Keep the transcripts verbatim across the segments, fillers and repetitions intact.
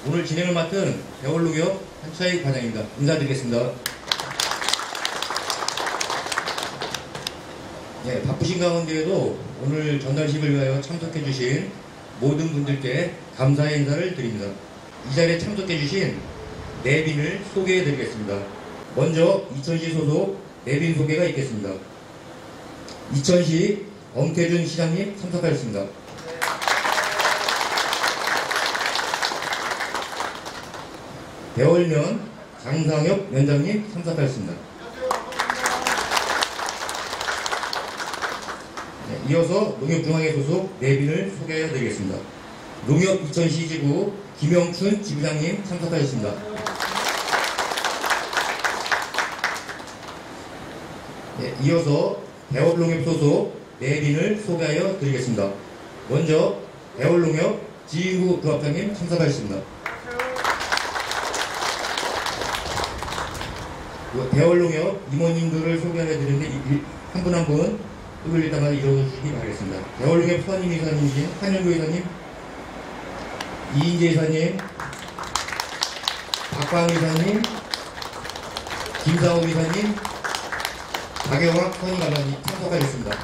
오늘 진행을 맡은 배월농협 한차익 과장입니다. 인사드리겠습니다. 네, 바쁘신 가운데에도 오늘 전달식을 위하여 참석해 주신 모든 분들께 감사의 인사를 드립니다. 이 자리에 참석해 주신 내빈을 소개해 드리겠습니다. 먼저 이천시 소속 내빈 소개가 있겠습니다. 이천시 엄태준 시장님 참석하셨습니다. 배월면 장상혁 위원장님 참석하셨습니다. 네, 이어서 농협중앙회 소속 내빈을 소개해 드리겠습니다. 농협 이천시 지구 김영춘 지부장님 참석하셨습니다. 네, 이어서 배월농협 소속 내빈을 소개하여 드리겠습니다. 먼저 배월농협 지구 부합장님 참석하셨습니다. 배월농협 임원님들을 소개해 드리는데 한 분 한 분 을 일단만 이뤄주시기 바라겠습니다. 배월농협 선임 이사님이신 한영구 이사님, 이인재 이사님, 박광 이사님, 김사호 이사님, 박영학 선임 관장님 참석하셨습니다.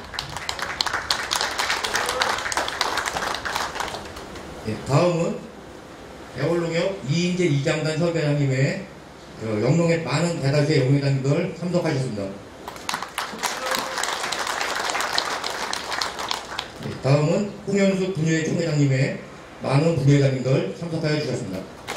네, 다음은 배월농협 이인재 이장단 설계장님의 영농의 많은 대다수의 영농회장님들 참석하셨습니다. 네, 다음은 홍현숙 분유회 총회장님의 많은 분유회장님들 참석하여 주셨습니다.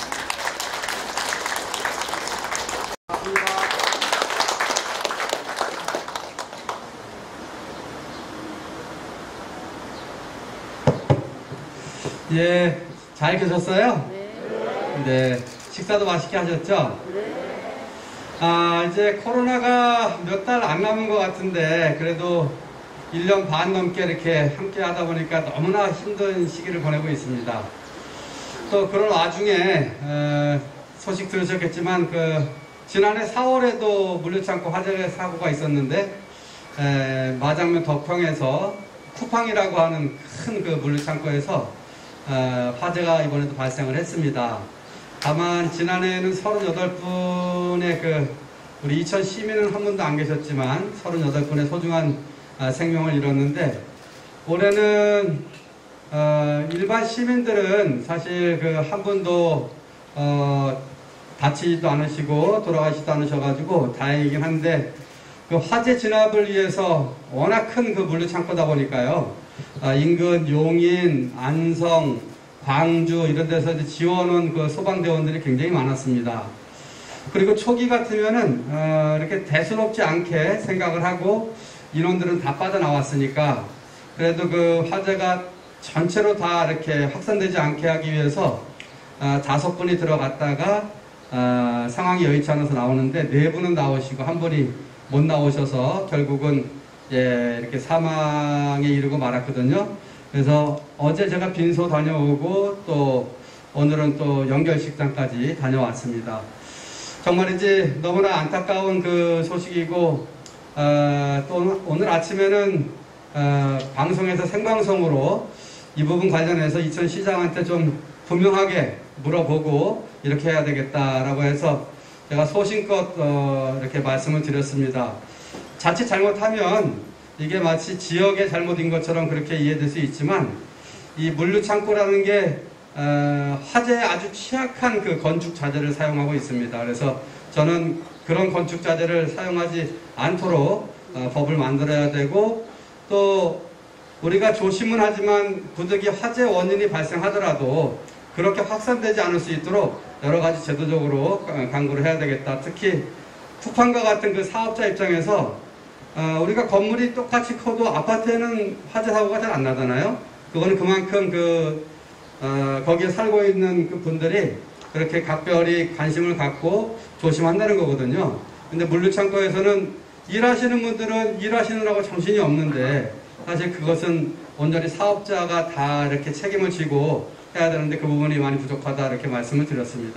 예, 잘 계셨어요? 네. 네, 식사도 맛있게 하셨죠? 네. 아, 이제 코로나가 몇 달 안 남은 것 같은데 그래도 일 년 반 넘게 이렇게 함께 하다 보니까 너무나 힘든 시기를 보내고 있습니다. 또 그런 와중에 어, 소식 들으셨겠지만 그 지난해 사월에도 물류창고 화재 사고가 있었는데 에, 마장면 덕평에서 쿠팡이라고 하는 큰 그 물류창고에서 어, 화재가 이번에도 발생을 했습니다. 다만 지난해에는 서른여덟 분의 그 우리 이천 시민은 한 분도 안 계셨지만 서른여덟 분의 소중한 아, 생명을 잃었는데 올해는 어, 일반 시민들은 사실 그 한 분도 어, 다치지도 않으시고 돌아가시지도 않으셔가지고 다행이긴 한데 그 화재 진압을 위해서 워낙 큰 그 물류창고다 보니까요. 아, 인근 용인, 안성, 광주 이런 데서 이제 지원온 그 소방대원들이 굉장히 많았습니다. 그리고 초기 같으면은 어, 이렇게 대수롭지 않게 생각을 하고 인원들은 다 빠져나왔으니까 그래도 그 화재가 전체로 다 이렇게 확산되지 않게 하기 위해서 어, 다섯 분이 들어갔다가 어, 상황이 여의치 않아서 나오는데 네 분은 나오시고 한 분이 못 나오셔서 결국은 예, 이렇게 사망에 이르고 말았거든요. 그래서 어제 제가 빈소 다녀오고 또 오늘은 또 연결식당까지 다녀왔습니다. 정말 이제 너무나 안타까운 그 소식이고 어, 또 오늘 아침에는 어, 방송에서 생방송으로 이 부분 관련해서 이천 시장한테 좀 분명하게 물어보고 이렇게 해야 되겠다라고 해서 제가 소신껏 어, 이렇게 말씀을 드렸습니다. 자칫 잘못하면 이게 마치 지역의 잘못인 것처럼 그렇게 이해될 수 있지만 이 물류창고라는 게 어, 화재에 아주 취약한 그 건축 자재를 사용하고 있습니다. 그래서 저는 그런 건축 자재를 사용하지 않도록 어, 법을 만들어야 되고 또 우리가 조심은 하지만 부득이 화재 원인이 발생하더라도 그렇게 확산되지 않을 수 있도록 여러 가지 제도적으로 강구를 해야 되겠다. 특히 쿠팡과 같은 그 사업자 입장에서 어, 우리가 건물이 똑같이 커도 아파트에는 화재 사고가 잘 안 나잖아요. 그거는 그만큼 그 어, 거기에 살고 있는 그 분들이 그렇게 각별히 관심을 갖고 조심한다는 거거든요. 근데 물류창고에서는 일하시는 분들은 일하시느라고 정신이 없는데 사실 그것은 온전히 사업자가 다 이렇게 책임을 지고 해야 되는데 그 부분이 많이 부족하다 이렇게 말씀을 드렸습니다.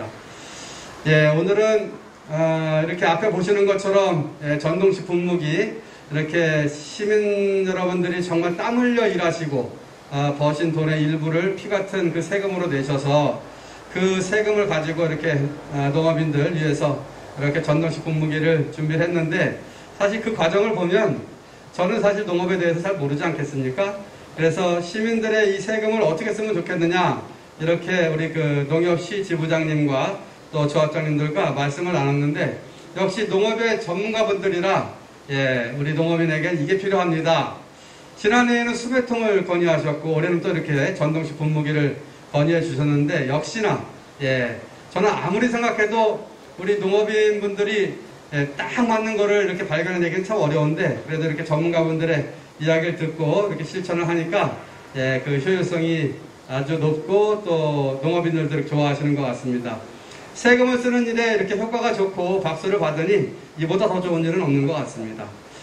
예, 오늘은 어, 이렇게 앞에 보시는 것처럼 예, 전동식 분무기 이렇게 시민 여러분들이 정말 땀 흘려 일하시고 어, 버신 돈의 일부를 피 같은 그 세금으로 내셔서 그 그 세금을 가지고 이렇게 아, 농업인들 위해서 이렇게 전동식 분무기를 준비를 했는데, 사실 그 과정을 보면 저는 사실 농업에 대해서 잘 모르지 않겠습니까? 그래서 시민들의 이 세금을 어떻게 쓰면 좋겠느냐, 이렇게 우리 그 농협시 지부장님과 또 조합장님들과 말씀을 나눴는데, 역시 농업의 전문가분들이라 예, 우리 농업인에겐 이게 필요합니다. 지난해에는 수배통을 건의하셨고 올해는 또 이렇게 전동식 분무기를 건의해 주셨는데, 역시나 예, 저는 아무리 생각해도 우리 농업인분들이 예, 딱 맞는 거를 이렇게 발견해내기는 참 어려운데, 그래도 이렇게 전문가분들의 이야기를 듣고 이렇게 실천을 하니까 예, 그 효율성이 아주 높고 또 농업인들도 좋아하시는 것 같습니다. 세금을 쓰는 일에 이렇게 효과가 좋고 박수를 받으니 이보다 더 좋은 일은 없는 것 같습니다.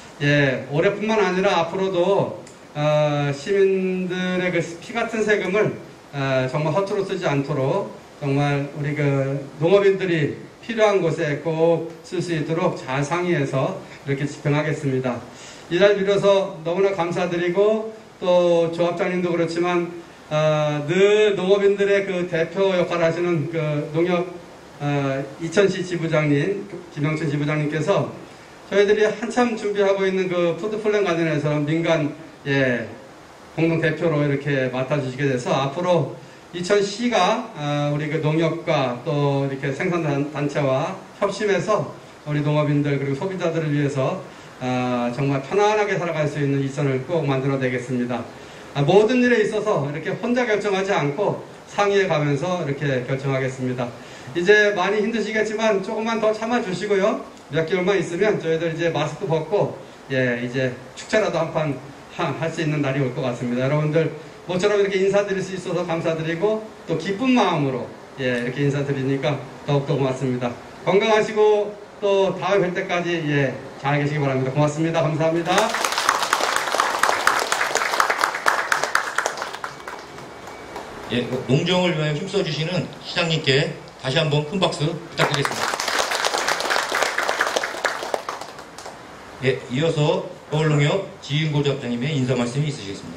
예, 올해뿐만 아니라 앞으로도 어, 시민들의 그 피 같은 세금을 어, 정말 허투루 쓰지 않도록 정말 우리 그 농업인들이 필요한 곳에 꼭 쓸 수 있도록 잘 상의해서 이렇게 집행하겠습니다. 이 날 빌어서 너무나 감사드리고, 또 조합장님도 그렇지만 어, 늘 농업인들의 그 대표 역할을 하시는 그 농협 어, 이천시 지부장님, 김영춘 지부장님께서 저희들이 한참 준비하고 있는 그 푸드플랜 관련해서 민간 예, 공동 대표로 이렇게 맡아주시게 돼서 앞으로 이천시가 어, 우리 그 농협과 또 이렇게 생산단체와 협심해서 우리 농업인들 그리고 소비자들을 위해서 어, 정말 편안하게 살아갈 수 있는 이선을 꼭 만들어 내겠습니다. 아, 모든 일에 있어서 이렇게 혼자 결정하지 않고 상의해 가면서 이렇게 결정하겠습니다. 이제 많이 힘드시겠지만 조금만 더 참아주시고요. 몇 개월만 있으면 저희들 이제 마스크 벗고 예, 이제 축제라도 한판 할 수 있는 날이 올 것 같습니다. 여러분들 모처럼 이렇게 인사드릴 수 있어서 감사드리고 또 기쁜 마음으로 예, 이렇게 인사드리니까 더욱더 고맙습니다. 건강하시고 또 다음에 뵐 때까지 예, 잘 계시기 바랍니다. 고맙습니다. 감사합니다. 예, 농정을 위하여 힘써주시는 시장님께 다시 한번 큰 박수 부탁드리겠습니다. 예, 이어서 서울농협 지인고 조합장님의 인사 말씀이 있으시겠습니다.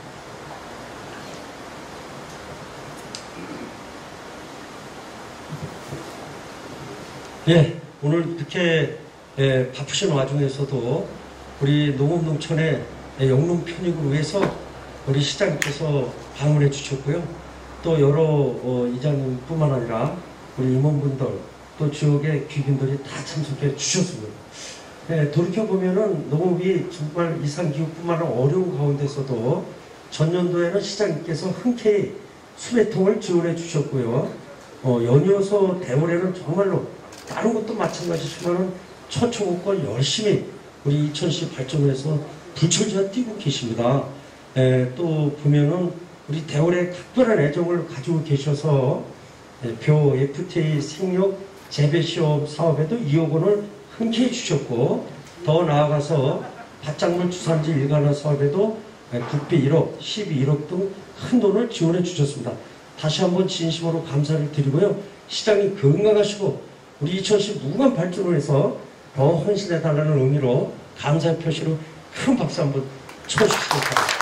예, 오늘 이렇게 예, 바쁘신 와중에서도 우리 농업농촌의 영농 편익을 위해서 우리 시장님께서 방문해 주셨고요. 또 여러 어, 이장님뿐만 아니라 우리 임원분들 또 지역의 귀빈들이 다 참석해 주셨습니다. 예, 돌이켜보면은 농업이 정말 이상기후뿐만 아니라 어려운 가운데서도 전년도에는 시장님께서 흔쾌히 수배통을 지원해 주셨고요. 어, 연이어서 대월에는 정말로 다른 것도 마찬가지지만은 초청국권 열심히 우리 이천시 발전에서 불철주야 뛰고 계십니다. 에, 또 보면은 우리 대월에 특별한 애정을 가지고 계셔서 에, 벼 에프티에이 생육 재배시험 사업에도 이억 원을 흔쾌히 주셨고, 더 나아가서 밭작물 주산지 일간화 사업에도 에, 국비 일억, 십이 일억 등 큰 돈을 지원해 주셨습니다. 다시 한번 진심으로 감사를 드리고요. 시장님 건강하시고 우리 이천시 무궁한 발전을 해서 더 헌신해달라는 의미로 감사의 표시로 큰 박수 한번 쳐주시기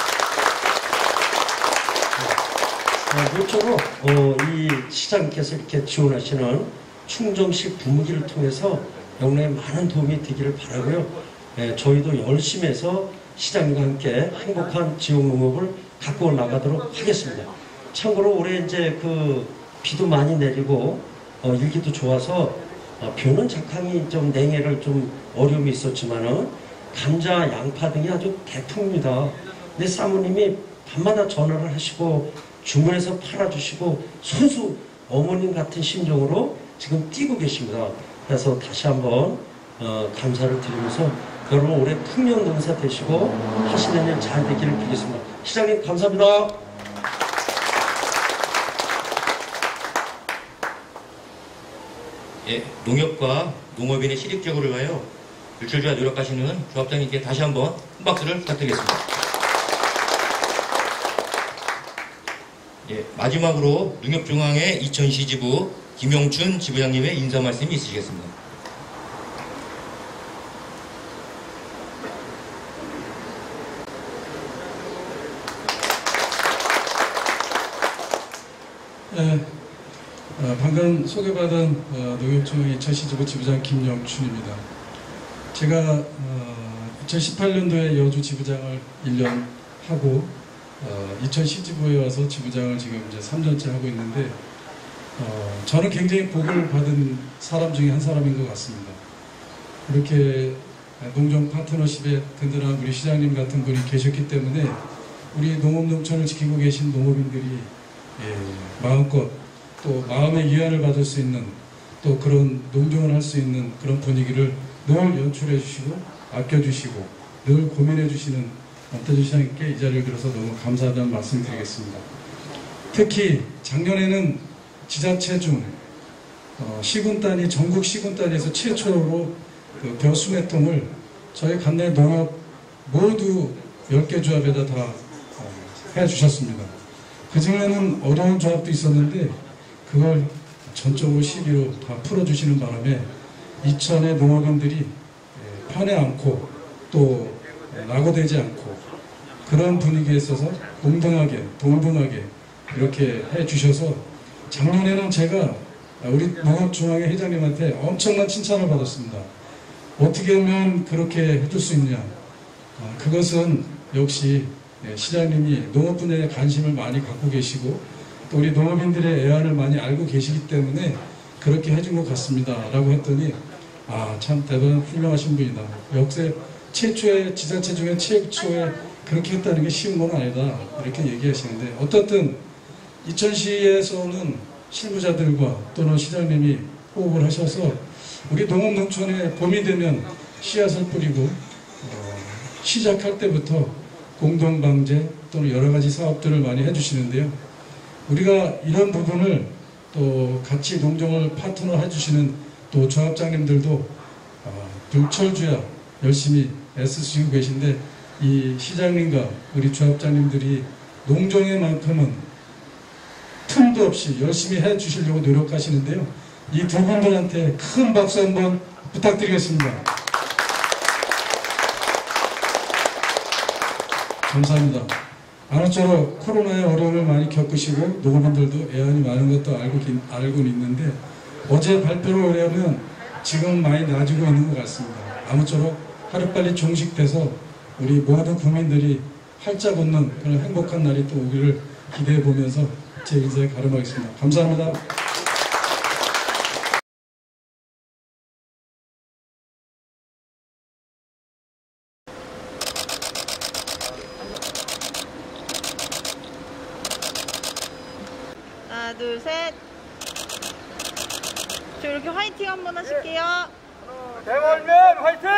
바랍니다. 모쪼록 어, 이 시장님께서 이렇게 지원하시는 충정식 분무기를 통해서 영내에 많은 도움이 되기를 바라고요. 예, 저희도 열심히 해서 시장님과 함께 행복한 지역농업을 갖고 나가도록 하겠습니다. 참고로 올해 이제 그 비도 많이 내리고 어, 일기도 좋아서 어, 벼는 작황이 좀 냉해를 좀 어려움이 있었지만은 감자, 양파 등이 아주 대풍입니다. 근데 사모님이 밤마다 전화를 하시고 주문해서 팔아주시고 손수 어머님 같은 심정으로 지금 뛰고 계십니다. 그래서 다시 한번 어, 감사를 드리면서 여러분 올해 풍년 농사 되시고 하시는 일 잘 되기를 빌겠습니다. 시장님 감사합니다. 예, 농협과 농업인의 실익 제고를 위하여 불철주야 노력하시는 조합장님께 다시 한번 큰 박수를 부탁드리겠습니다. 예, 마지막으로 농협중앙회 이천시 지부 김용춘 지부장님의 인사 말씀이 있으시겠습니다. 예, 어, 방금 소개받은 어, 농협청 이천시지부 지부장 김영춘입니다. 제가 어, 이천십팔 년도에 여주 지부장을 일 년 하고 어, 이천시지부에 와서 지부장을 지금 이제 삼 년째 하고 있는데 어, 저는 굉장히 복을 받은 사람 중에 한 사람인 것 같습니다. 이렇게 농정 파트너십에 든든한 우리 시장님 같은 분이 계셨기 때문에 우리 농업농촌을 지키고 계신 농업인들이 예, 마음껏 또 마음의 위안을 받을 수 있는 또 그런 농정을 할 수 있는 그런 분위기를 늘 연출해 주시고 아껴주시고 늘 고민해 주시는 엄태주 시장님께 이 자리를 빌어서 너무 감사하다는 말씀 드리겠습니다. 특히 작년에는 지자체 중 어, 시군단위 전국 시군단위에서 최초로 그 벼수매통을 저희 관내 농업 모두 열 개 조합에다 다 어, 해주셨습니다. 그 중에는 어려운 조합도 있었는데 그걸 전적으로 시비로 다 풀어주시는 바람에 이천의 농업인들이 편해 않고 또 낙오되지 않고 그런 분위기에 있어서 공정하게 동등하게 이렇게 해주셔서 작년에는 제가 우리 농업중앙회 회장님한테 엄청난 칭찬을 받았습니다. 어떻게 하면 그렇게 해줄 수 있냐. 그것은 역시 시장님이 농업 분야에 관심을 많이 갖고 계시고 또 우리 농업인들의 애환을 많이 알고 계시기 때문에 그렇게 해준 것 같습니다. 라고 했더니 아, 참 대단한 훌륭하신 분이다. 역대 최초의 지자체 중에 최초에 그렇게 했다는 게 쉬운 건 아니다. 이렇게 얘기하시는데 어떻든 이천시에서는 실무자들과 또는 시장님이 호흡을 하셔서 우리 농업농촌에 봄이 되면 씨앗을 뿌리고 어, 시작할 때부터 공동방제 또는 여러 가지 사업들을 많이 해주시는데요. 우리가 이런 부분을 또 같이 농정을 파트너 해주시는 또 조합장님들도 어, 불철주야 열심히 애쓰시고 계신데 이 시장님과 우리 조합장님들이 농정의 만큼은 틈도 없이 열심히 해주시려고 노력하시는데요. 이 두 분들한테 큰 박수 한번 부탁드리겠습니다. 감사합니다. 아무쪼록 코로나의 어려움을 많이 겪으시고 농업인들도 애환이 많은 것도 알고, 알고 있는데 어제 발표를 의뢰하면 지금 많이 나아지고 있는 것 같습니다. 아무쪼록 하루빨리 종식돼서 우리 모든 국민들이 활짝 웃는 그런 행복한 날이 또 오기를 기대해 보면서 제 인사에 가름하겠습니다. 감사합니다. 하나, 둘, 셋. 저 이렇게 화이팅 한번 하실게요. 대월면 화이팅!